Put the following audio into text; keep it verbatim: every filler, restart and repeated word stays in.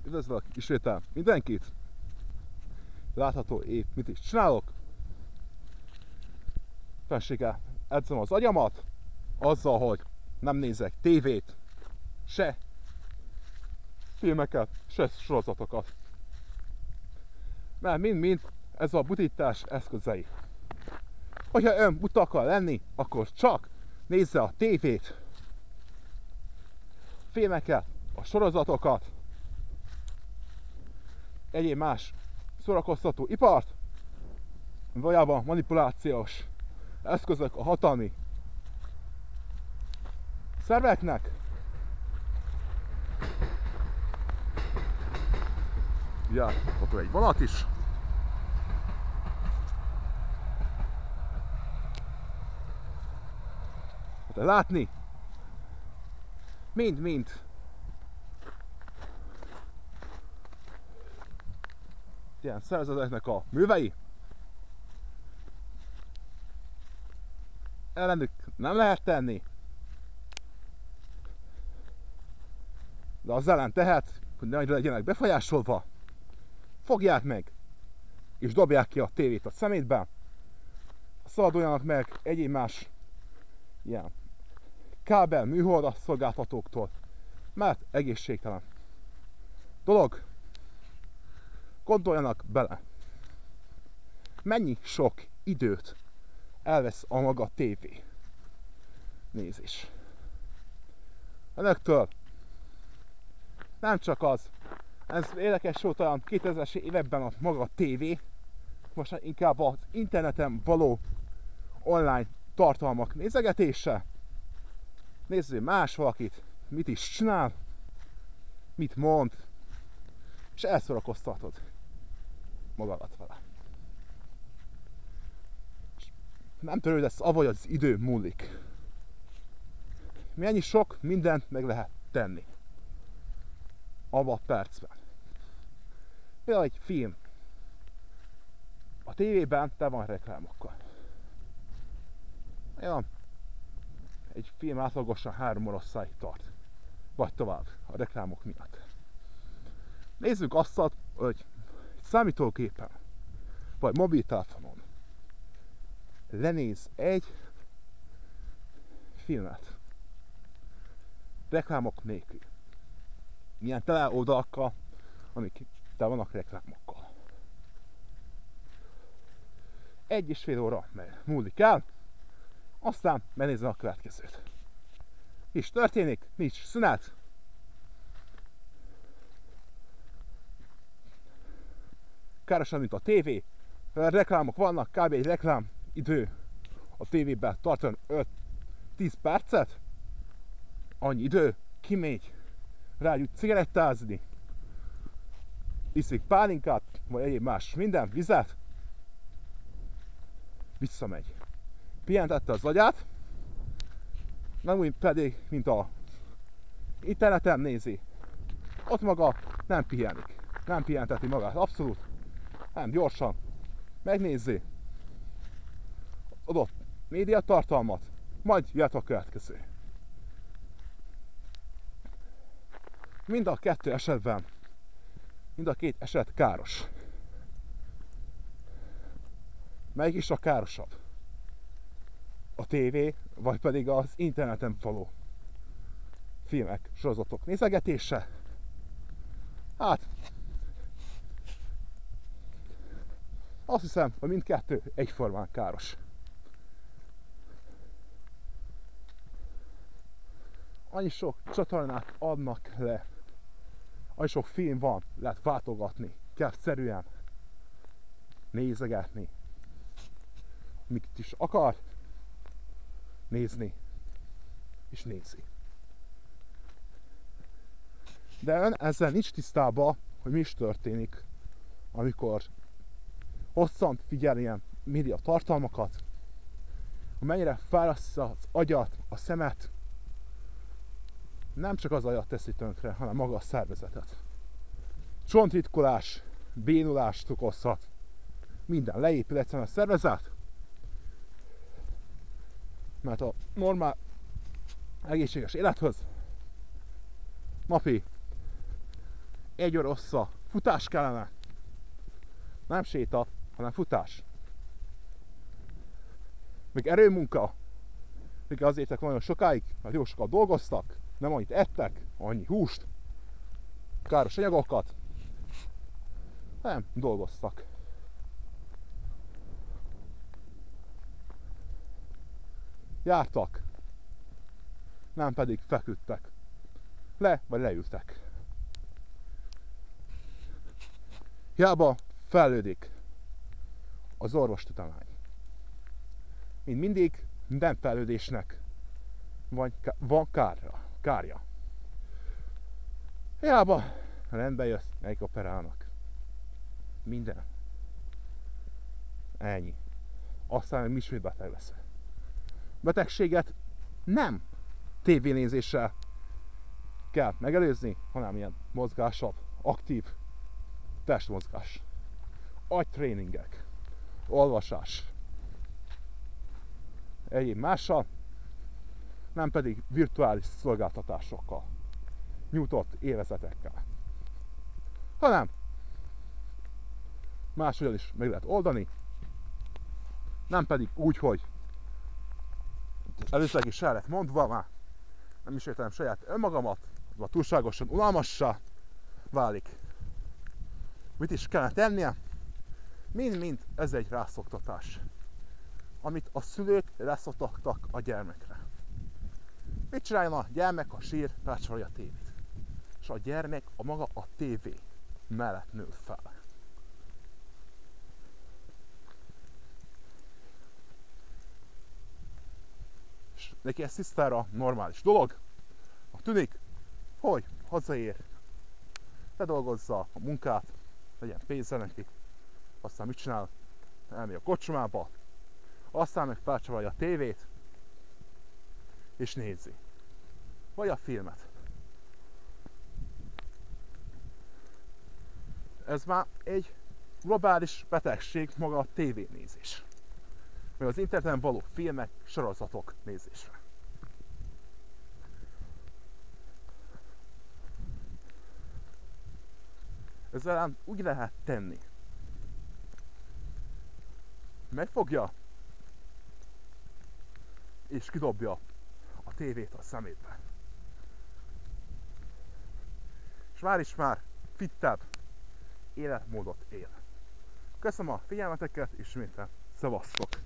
Üdvözlök ismétel mindenkit! Látható épp mit is csinálok. Fenséggel edzem az agyamat, azzal, hogy nem nézek tévét, se filmeket, se sorozatokat. Mert mind-mind ez a butítás eszközei. Hogyha ön buta akar lenni, akkor csak nézze a tévét, filmeket, a sorozatokat, egyéb más szórakoztató ipart, valójában manipulációs eszközök a hatalmi szerveknek. Ja, ott van egy vonat is. Hát látni, mind-mind ilyen szervezeteknek a művei. Ellenük nem lehet tenni, de az ellen tehet, hogy ne legyenek befolyásolva. Fogják meg, és dobják ki a tévét a szemétbe, szabaduljanak meg egyéb más ilyen kábel, műholdas szolgáltatóktól, mert egészségtelen dolog. Gondoljanak bele, mennyi sok időt elvesz a maga tévé nézés. Önöktől nem csak az, ez érdekes volt, olyan kétezres években a maga tévé, most inkább az interneten való online tartalmak nézegetése. Nézzél más valakit, mit is csinál, mit mond, és elszórakoztatod magadat vele. Nem törődesz avval, hogy az idő múlik. Mennyi sok mindent meg lehet tenni abban a percben. Például egy film. A tévében te van reklámokkal. Ja, egy film átlagosan három oroszáig tart. Vagy tovább a reklámok miatt. Nézzük azt, hogy számítógépen vagy mobiltelefonon lenéz egy filmet reklámok nélkül. Milyen tele oldalakkal, amik te vannak reklámokkal. Egy és fél óra múlik el, aztán megnézem a következőt. Mi is történik, nincs szünet. Károsan, mint a tévé, reklámok vannak, kb. Egy reklám idő a tévében tartani öt-tíz percet. Annyi idő, kimegy, rájut cigarettázni, iszik pálinkát, vagy egyéb más minden, vizet, visszamegy. Pihentette az agyát, nem úgy pedig, mint a interneten nézi. Ott maga nem pihenik, nem pihenteti magát, abszolút. Nem, gyorsan megnézi adott médiatartalmat, majd jöhet a következő. Mind a kettő esetben, mind a két eset káros. Melyik is a károsabb? A tévé, vagy pedig az interneten való filmek, sorozatok nézegetése? Hát, azt hiszem, hogy mindkettő egyformán káros. Annyi sok csatornát adnak le, annyi sok film van, lehet váltogatni, kell szerűen nézegetni, mit is akar nézni, és nézi. De ön ezzel nincs tisztában, hogy mi is történik, amikor hosszan figyel ilyen média tartalmakat, mennyire fárasztja az agyat, a szemet. Nem csak az agyat teszi tönkre, hanem maga a szervezetet. Csontritkolás, bénulást okozhat, minden leépül egyszerűen a szervezet, mert a normál egészséges élethöz napi egy óra hossza futás kellene. Nem séta, hanem futás. Még erőmunka. Még azért értek nagyon sokáig, mert jó sokat dolgoztak, nem annyit ettek, annyi húst, káros anyagokat. Nem, dolgoztak. Jártak. Nem pedig feküdtek. Le, vagy leültek. Hiába fejlődik az orvostudomány. Mint mindig, minden fejlődésnek van, van kárja. kárja. Hiába rendbe jössz, melyik operálnak. Minden. Ennyi. Aztán meg ismét beteg lesz. Betegséget nem tévénézéssel kell megelőzni, hanem ilyen mozgással, aktív testmozgás, agytréningek, olvasás, egyéb mással, nem pedig virtuális szolgáltatásokkal, nyújtott élvezetekkel, hanem máshogyan is meg lehet oldani, nem pedig úgy, hogy először is el lett mondva már, nem is értem saját önmagamat, vagy túlságosan unalmassá válik. Mit is kellene tennie? Mind-mind ez egy rászoktatás, amit a szülők rászoktattak a gyermekre. Mit csináljon a gyermek, a sír, rácsolja a tévét? És a gyermek a maga a tévé mellett nő fel. És neki ez tisztára normális dolog. Tűnik, hogy hazaér, ledolgozza a munkát, legyen pénze neki, aztán mit csinál? Elmegy a kocsmába, aztán meg felcsavarja a tévét, és nézi. Vagy a filmet. Ez már egy globális betegség maga a tévénézés. Meg az interneten való filmek, sorozatok nézésre. Ezzel úgy lehet tenni. Megfogja és kidobja a tévét a szemétbe. És már is már fittebb életmódot él. Köszönöm a figyelmeteket, és ismételten szevasztok!